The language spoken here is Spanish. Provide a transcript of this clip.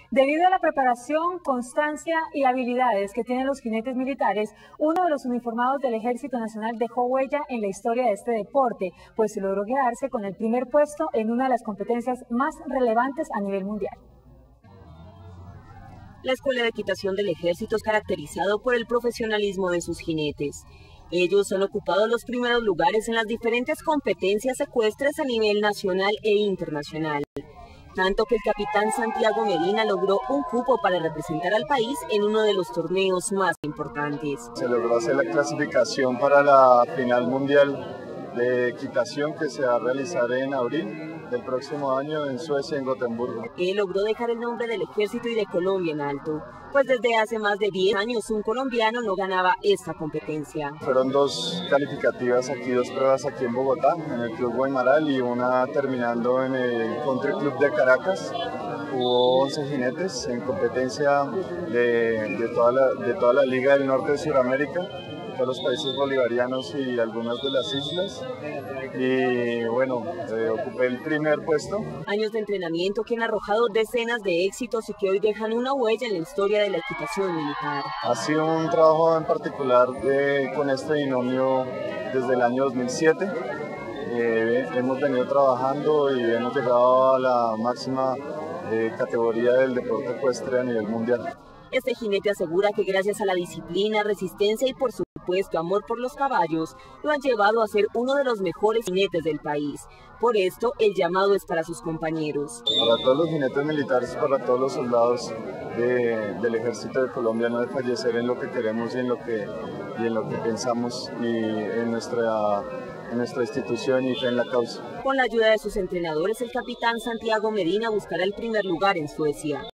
Debido a la preparación, constancia y habilidades que tienen los jinetes militares, uno de los uniformados del Ejército Nacional dejó huella en la historia de este deporte, pues logró quedarse con el primer puesto en una de las competencias más relevantes a nivel mundial. La Escuela de Equitación del Ejército es caracterizado por el profesionalismo de sus jinetes. Ellos han ocupado los primeros lugares en las diferentes competencias ecuestres a nivel nacional e internacional. Tanto que el capitán Santiago Medina logró un cupo para representar al país en uno de los torneos más importantes. Se logró hacer la clasificación para la final mundial de equitación que se va a realizar en abril del próximo año en Suecia, en Gotemburgo. Él logró dejar el nombre del Ejército y de Colombia en alto, pues desde hace más de 10 años un colombiano no ganaba esta competencia. Fueron dos calificativas aquí, dos pruebas aquí en Bogotá, en el Club Guaymaral y una terminando en el Country Club de Caracas. Hubo 11 jinetes en competencia de toda la Liga del Norte de Sudamérica, todos los países bolivarianos y algunas de las islas. Y bueno, ocupé el primer puesto. Años de entrenamiento que han arrojado decenas de éxitos y que hoy dejan una huella en la historia de la equitación militar. Ha sido un trabajo en particular con este binomio desde el año 2007. Hemos venido trabajando y hemos llegado a la máxima categoría del deporte ecuestre a nivel mundial. Este jinete asegura que gracias a la disciplina, resistencia y por supuesto amor por los caballos, lo han llevado a ser uno de los mejores jinetes del país. Por esto, el llamado es para sus compañeros. Para todos los jinetes militares, para todos los soldados del Ejército de Colombia, no desfallecer en lo que queremos y en lo que pensamos y en nuestra institución y fe en la causa. Con la ayuda de sus entrenadores, el capitán Santiago Medina buscará el primer lugar en Suecia.